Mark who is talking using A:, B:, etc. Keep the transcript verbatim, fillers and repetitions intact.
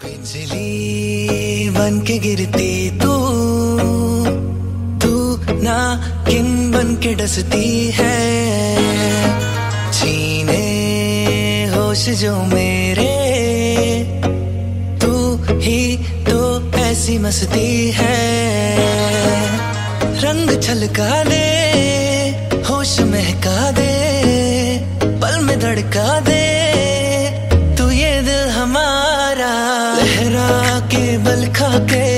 A: बिजली बन के गिरती तू तू ना किन बन के डसती है, छीने होश जो मेरे तू ही तो ऐसी मस्ती है। रंग छलका दे, होश महका दे, पल में धड़का दे तू ये दिल हमारा, लहरा के बल खा के